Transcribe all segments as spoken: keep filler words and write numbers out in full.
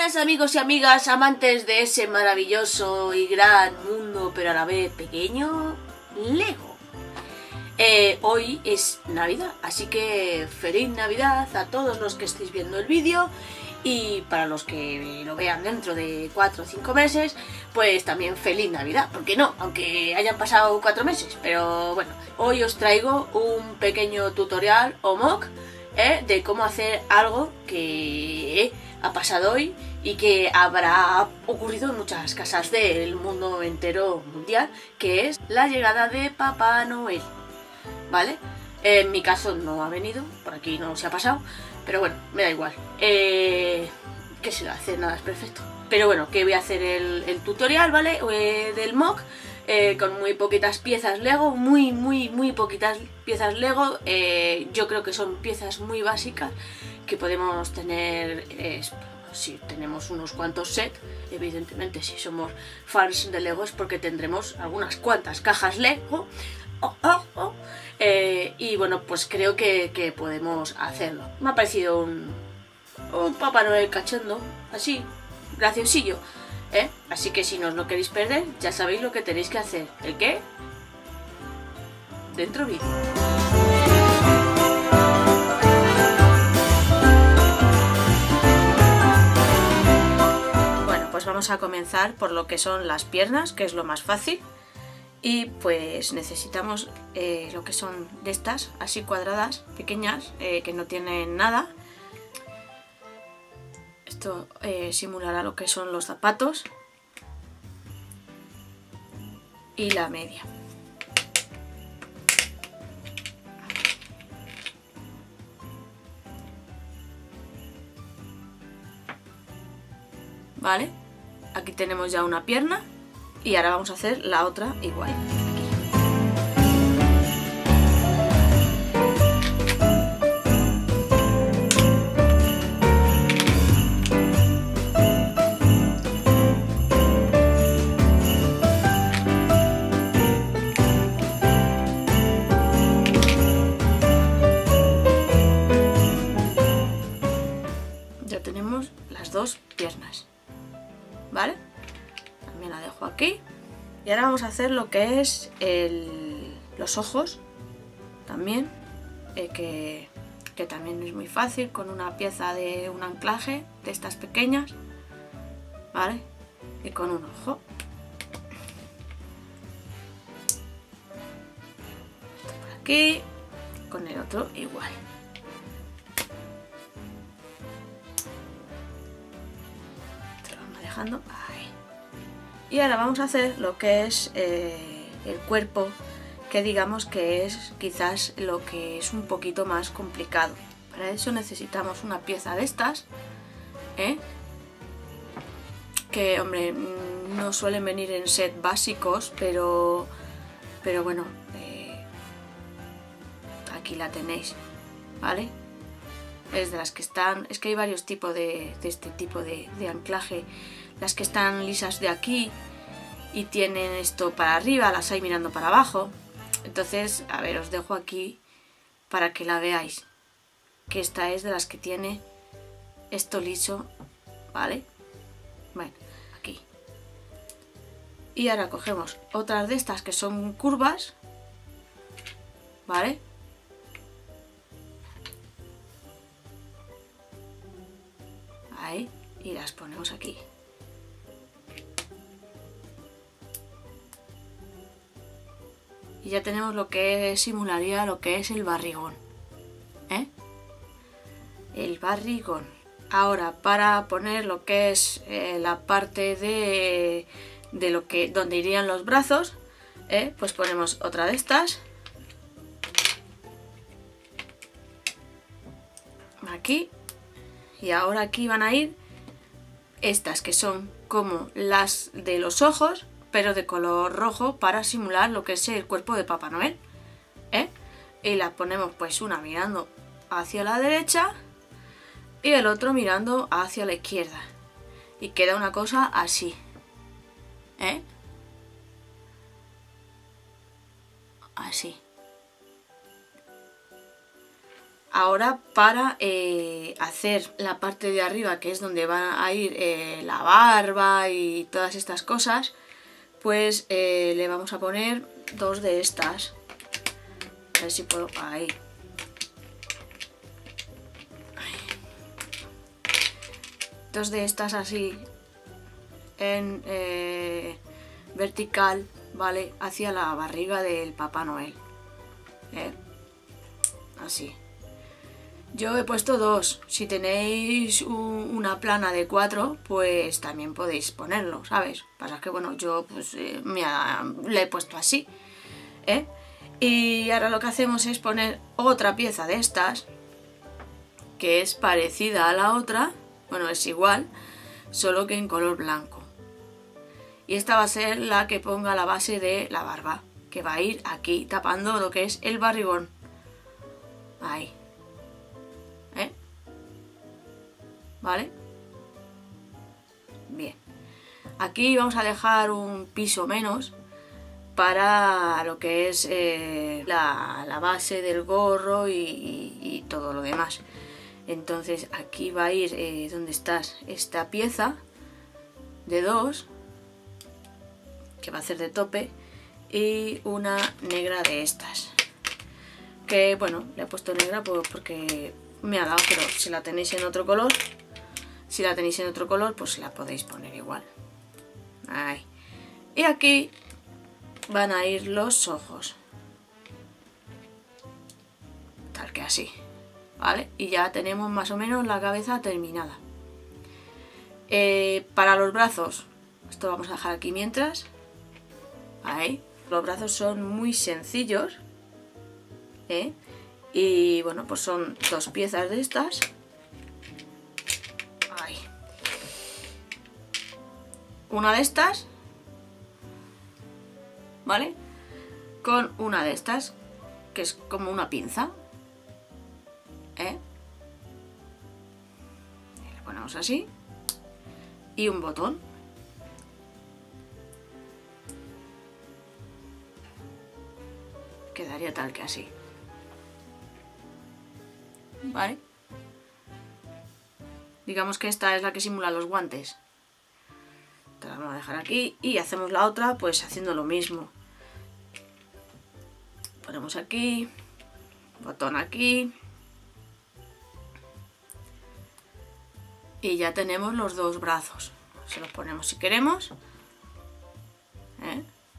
Buenas amigos y amigas, amantes de ese maravilloso y gran mundo, pero a la vez pequeño, Lego. Eh, hoy es Navidad, así que feliz Navidad a todos los que estéis viendo el vídeo, y para los que lo vean dentro de cuatro o cinco meses, pues también feliz Navidad, porque no, aunque hayan pasado cuatro meses. Pero bueno, hoy os traigo un pequeño tutorial o mock eh, de cómo hacer algo que eh, ha pasado hoy y que habrá ocurrido en muchas casas del mundo entero mundial, que es la llegada de Papá Noel, ¿vale? En mi caso no ha venido, por aquí no se ha pasado, pero bueno, me da igual. Eh, ¿Qué se va a hacer? Nada es perfecto. Pero bueno, que voy a hacer el, el tutorial, ¿vale? Eh, del mock, eh, con muy poquitas piezas Lego, muy, muy, muy poquitas piezas Lego. Eh, yo creo que son piezas muy básicas que podemos tener, eh, si tenemos unos cuantos sets. Evidentemente, si somos fans de Lego es porque tendremos algunas cuantas cajas Lego. Oh, oh, oh. Eh, y bueno, pues creo que, que podemos hacerlo. Me ha parecido un, un Papá Noel cachondo, así, graciosillo, ¿eh? Así que si no os lo queréis perder, ya sabéis lo que tenéis que hacer. ¿El qué? Dentro vídeo. Bueno, pues vamos a comenzar por lo que son las piernas, que es lo más fácil. Y pues necesitamos eh, lo que son de estas, así cuadradas, pequeñas, eh, que no tienen nada. Esto eh, simulará lo que son los zapatos y la media. Vale, aquí tenemos ya una pierna. Y ahora vamos a hacer la otra igual. Ya tenemos las dos piernas, ¿vale? También la dejo aquí. Y ahora vamos a hacer lo que es el, los ojos también, eh, que, que también es muy fácil, con una pieza de un anclaje de estas pequeñas, ¿vale? Y con un ojo. Esto por aquí, con el otro igual. Esto lo vamos dejando ahí. Y ahora vamos a hacer lo que es eh, el cuerpo, que digamos que es quizás lo que es un poquito más complicado. Para eso necesitamos una pieza de estas, ¿eh? Que, hombre, no suelen venir en set básicos, pero, pero bueno, eh, aquí la tenéis, ¿vale? Es de las que están, es que hay varios tipos de, de este tipo de, de anclaje. Las que están lisas de aquí y tienen esto para arriba, las hay mirando para abajo. Entonces, a ver, os dejo aquí para que la veáis, que esta es de las que tiene esto liso, ¿vale? Bueno, aquí. Y ahora cogemos otras de estas que son curvas, ¿vale? Ahí, y las ponemos aquí. Y ya tenemos lo que simularía lo que es el barrigón, ¿eh? El barrigón. Ahora, para poner lo que es eh, la parte de, de lo que donde irían los brazos, ¿eh? Pues ponemos otra de estas. Aquí. Y ahora aquí van a ir estas que son como las de los ojos, pero de color rojo, para simular lo que es el cuerpo de Papá Noel, ¿eh? Y la ponemos pues una mirando hacia la derecha y el otro mirando hacia la izquierda. Y queda una cosa así, ¿eh? Así. ahora para eh, hacer la parte de arriba, que es donde va a ir eh, la barba y todas estas cosas, pues eh, le vamos a poner dos de estas. A ver si puedo... Ahí. Dos de estas así en eh, vertical, ¿vale? Hacia la barriga del Papá Noel. ¿Eh? Así. Yo he puesto dos. Si tenéis un, una plana de cuatro, pues también podéis ponerlo, ¿sabes? Pasa que, bueno, yo pues eh, me ha, le he puesto así, ¿eh? Y ahora lo que hacemos es poner otra pieza de estas, que es parecida a la otra, bueno, es igual, solo que en color blanco. Y esta va a ser la que ponga la base de la barba, que va a ir aquí, tapando lo que es el barrigón. Ahí. ¿Eh? ¿Vale? Bien. Aquí vamos a dejar un piso menos para lo que es eh, la, la base del gorro y, y, y todo lo demás. Entonces aquí va a ir eh, donde está esta pieza de dos, que va a hacer de tope, y una negra de estas, que bueno, le he puesto negra pues porque me ha dado, pero si la tenéis en otro color, si la tenéis en otro color, pues la podéis poner igual. Ahí. Y aquí van a ir los ojos, tal que así, ¿vale? Y ya tenemos más o menos la cabeza terminada. Eh, para los brazos, esto lo vamos a dejar aquí mientras. Ahí. Los brazos son muy sencillos, ¿eh? Y bueno, pues son dos piezas de estas. Ahí. Una de estas, ¿vale? Con una de estas, que es como una pinza, ¿eh? Y le ponemos así. Y un botón. Quedaría tal que así. ¿Vale? Digamos que esta es la que simula los guantes. Te la vamos a dejar aquí y hacemos la otra pues haciendo lo mismo. Ponemos aquí, botón aquí. Y ya tenemos los dos brazos. Se los ponemos si queremos. ¿Eh?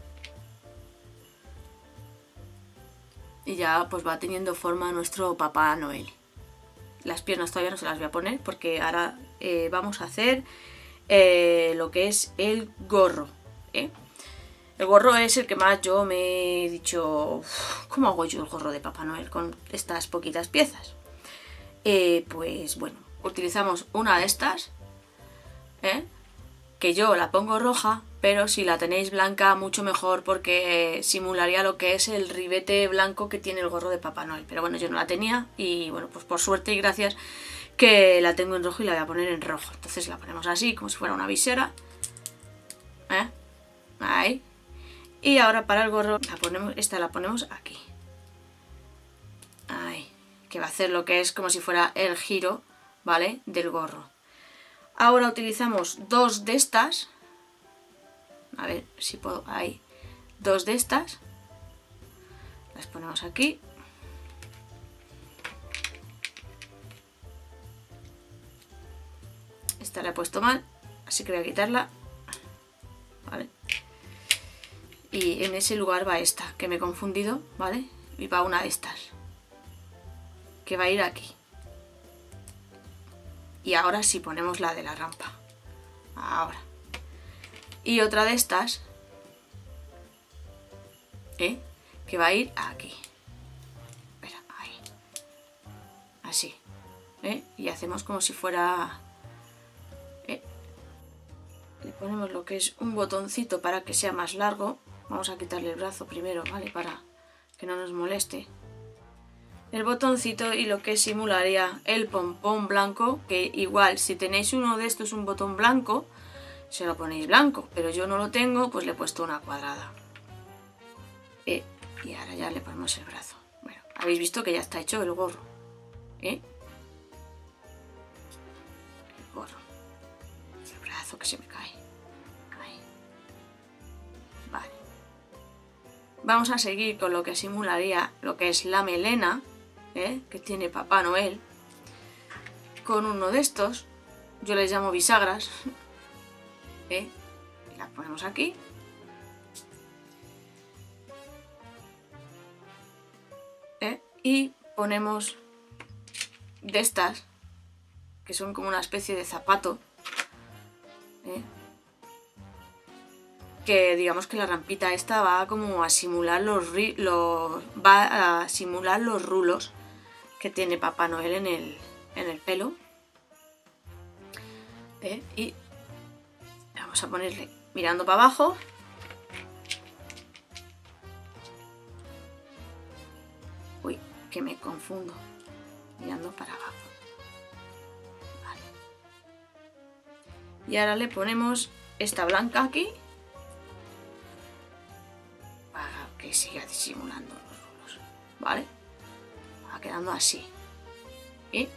Y ya pues va teniendo forma nuestro Papá Noel. Las piernas todavía no se las voy a poner porque ahora eh, vamos a hacer eh, lo que es el gorro, ¿eh? El gorro es el que más yo me he dicho, ¿cómo hago yo el gorro de Papá Noel con estas poquitas piezas? Eh, pues bueno, utilizamos una de estas, ¿eh? Que yo la pongo roja, pero si la tenéis blanca mucho mejor porque simularía lo que es el ribete blanco que tiene el gorro de Papá Noel. Pero bueno, yo no la tenía y bueno, pues por suerte y gracias que la tengo en rojo y la voy a poner en rojo. Entonces la ponemos así, como si fuera una visera, ¿eh? Ahí. Y ahora para el gorro, la ponemos, esta la ponemos aquí. Ahí. Que va a hacer lo que es como si fuera el giro, ¿vale? Del gorro. Ahora utilizamos dos de estas. A ver si puedo. Ahí. Dos de estas. Las ponemos aquí. Esta la he puesto mal, así que voy a quitarla. Vale. Y en ese lugar va esta, que me he confundido, ¿vale? Y va una de estas, que va a ir aquí. Y ahora sí ponemos la de la rampa. Ahora. Y otra de estas, ¿eh? Que va a ir aquí. Espera, ahí. Así. ¿Eh? Y hacemos como si fuera... ¿eh? Le ponemos lo que es un botoncito para que sea más largo. Vamos a quitarle el brazo primero, ¿vale? Para que no nos moleste. El botoncito y lo que simularía el pompón blanco, que igual si tenéis uno de estos, un botón blanco, se lo ponéis blanco, pero yo no lo tengo, pues le he puesto una cuadrada. Eh, y ahora ya le ponemos el brazo. Bueno, habéis visto que ya está hecho el gorro, ¿eh? El gorro. El brazo que se me cae. Ahí. Vale. Vamos a seguir con lo que simularía lo que es la melena, ¿eh? Que tiene Papá Noel. Con uno de estos. Yo les llamo bisagras. ¿Eh? Las ponemos aquí. ¿Eh? Y ponemos de estas, que son como una especie de zapato, ¿eh? Que digamos que la rampita esta va como a simular los, los va a simular los rulos que tiene Papá Noel en el, en el pelo, ¿eh? Y vamos a ponerle mirando para abajo. Uy, que me confundo. Mirando para abajo. Vale. Y ahora le ponemos esta blanca aquí. Para que siga disimulando los rulos. ¿Vale? Va quedando así. ¿Y?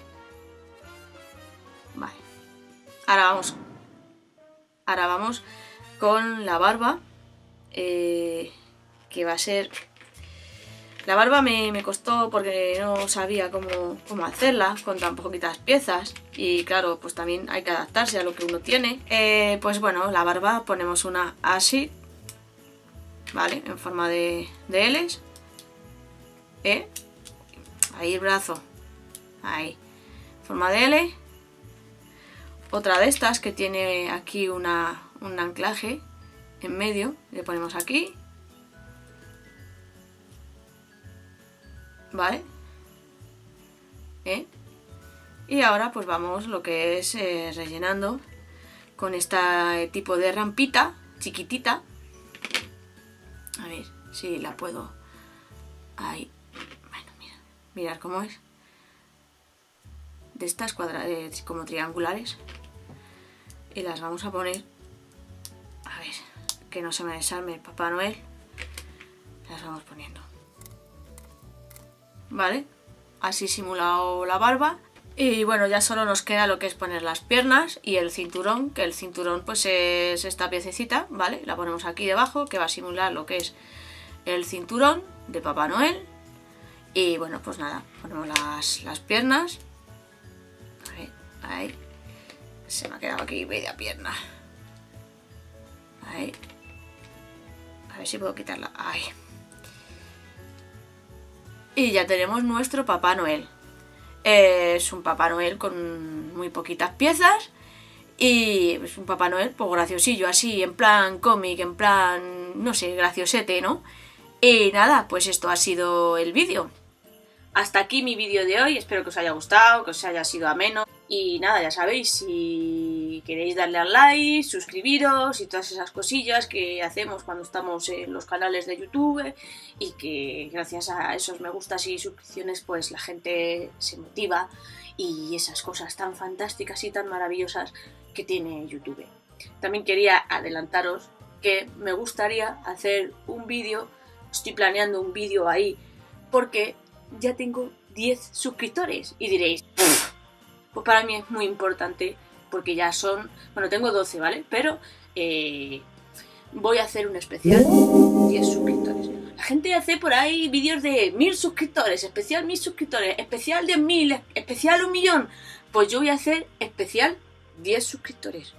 Vale. Ahora vamos. Ahora vamos con la barba. Eh, que va a ser... La barba me, me costó porque no sabía cómo, cómo hacerla con tan poquitas piezas. Y claro, pues también hay que adaptarse a lo que uno tiene. Eh, pues bueno, la barba ponemos una así. ¿Vale? En forma de, de L's. ¿Eh? Ahí el brazo. Ahí. Forma de L. Otra de estas que tiene aquí una, un anclaje en medio. Le ponemos aquí. ¿Vale? ¿Eh? Y ahora pues vamos lo que es eh, rellenando con este tipo de rampita chiquitita. A ver si la puedo... Ahí. Bueno, mira. Mirad cómo es. De estas cuadradas como triangulares. Y las vamos a poner... A ver, que no se me desarme el Papá Noel. Las vamos poniendo. Vale, así simulado la barba. Y bueno, ya solo nos queda lo que es poner las piernas y el cinturón, que el cinturón pues es esta piececita, ¿vale? La ponemos aquí debajo, que va a simular lo que es el cinturón de Papá Noel. Y bueno, pues nada, ponemos las, las piernas. A ver, ahí. Se me ha quedado aquí media pierna. Ahí. A ver si puedo quitarla. Ahí. Y ya tenemos nuestro Papá Noel. Es un Papá Noel con muy poquitas piezas. Y es un Papá Noel pues graciosillo, así, en plan cómic, en plan, no sé, graciosete, ¿no? Y nada, pues esto ha sido el vídeo. Hasta aquí mi vídeo de hoy, espero que os haya gustado, que os haya sido ameno. Y nada, ya sabéis, si queréis darle al like, suscribiros y todas esas cosillas que hacemos cuando estamos en los canales de YouTube, y que gracias a esos me gustas y suscripciones pues la gente se motiva y esas cosas tan fantásticas y tan maravillosas que tiene YouTube. También quería adelantaros que me gustaría hacer un vídeo, estoy planeando un vídeo ahí, porque ya tengo diez suscriptores y diréis, pues para mí es muy importante porque ya son, bueno, tengo doce, ¿vale? Pero eh, voy a hacer un especial diez suscriptores. La gente hace por ahí vídeos de mil suscriptores, especial mil suscriptores, especial diez mil, especial un millón. Pues yo voy a hacer especial diez suscriptores.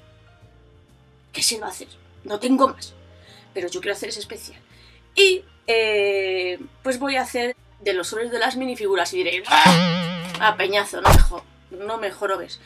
¿Qué se va a hacer? No tengo más, pero yo quiero hacer ese especial. Y eh, pues voy a hacer de los sobres de las minifiguras y diréis, ¡ah, peñazo! No me, jo no me jorobes.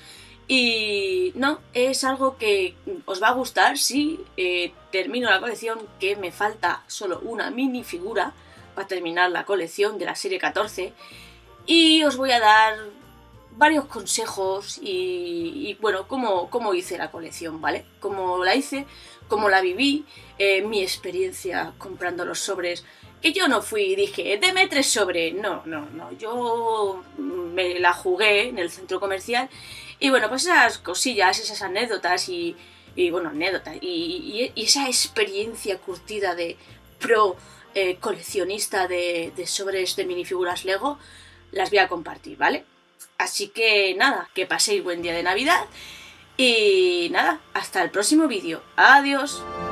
Y no, es algo que os va a gustar si eh, termino la colección, que me falta solo una minifigura para terminar la colección de la serie catorce. Y os voy a dar varios consejos y, y bueno, cómo, cómo hice la colección, ¿vale? Cómo la hice, cómo la viví, eh, mi experiencia comprando los sobres. Que yo no fui y dije, deme tres sobres. No, no, no. Yo me la jugué en el centro comercial. Y bueno, pues esas cosillas, esas anécdotas y, y bueno, anécdotas. Y, y, y esa experiencia curtida de pro eh, coleccionista de, de sobres de minifiguras Lego, las voy a compartir, ¿vale? Así que nada, que paséis buen día de Navidad y nada, hasta el próximo vídeo. Adiós.